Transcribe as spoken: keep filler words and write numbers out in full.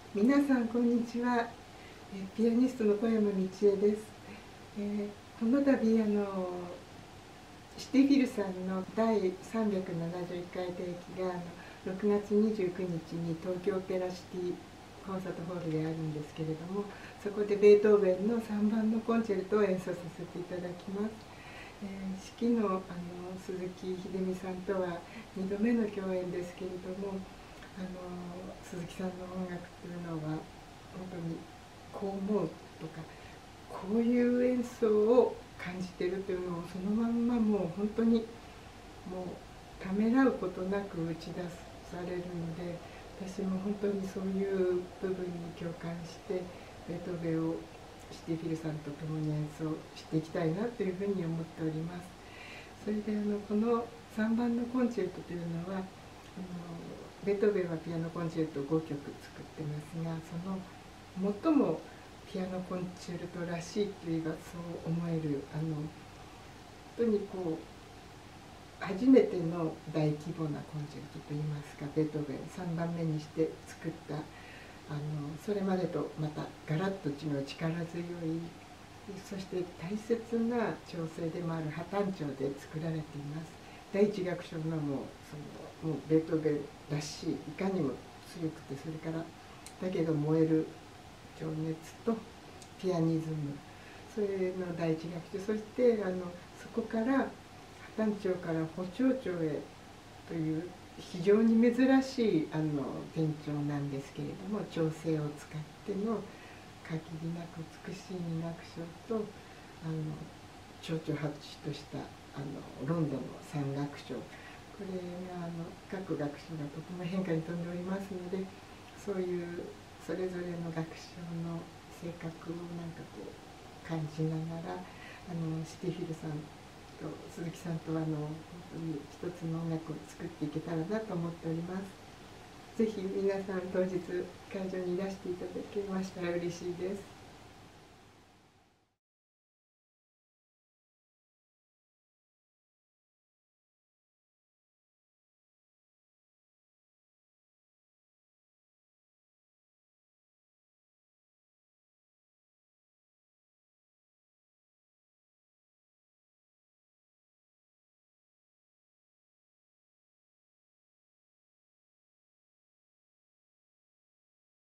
皆さんこんにちは。えピアニストの小山道恵です。えー、この度あのシティフィルさんのだいさんびゃくななじゅういっかい定期があのろくがつにじゅうくにちに東京オペラシティコンサートホールであるんですけれども、そこでベートーベンのさんばんのコンチェルトを演奏させていただきます。えー、指揮のあの鈴木秀美さんとはにどめの共演ですけれども、あの鈴木さんの音楽っていうのは本当にこう思うとか、こういう演奏を感じてるというのをそのまんまもう本当にもうためらうことなく打ち出されるので、私も本当にそういう部分に共感してベートーベンをシティフィルさんと共に演奏していきたいなというふうに思っております。それであのこのさんばんのコンチェルトというのはあのベートーベンはピアノコンチェルトをごきょく作ってますが、その最もピアノコンチェルトらしいといえばそう思える、あの本当にこう初めての大規模なコンチェルトといいますか、ベートーベンさんばんめにして作ったあのそれまでとまたガラッと違う力強い、そして大切な調整でもある破単調で作られています。第一楽章のもうそのもうベートーベンらしい、いかにも強くて、それからだけど燃える情熱とピアニズム、それの第一楽章、そしてあのそこから破単調から補聴調へという非常に珍しいあの転調なんですけれども、調整を使っての限りなく美しい二楽章とあの蝶々発としたあのロンドンの三楽章、これがあの各楽章がとても変化に富んでおりますので、そういうそれぞれの楽章の性格をなんかこう感じながら、あのシティフィルさんと鈴木さんとあの本当に一つの音楽を作っていけたらなと思っております。ぜひ皆さん当日会場にいらしていただけましたら嬉しいです。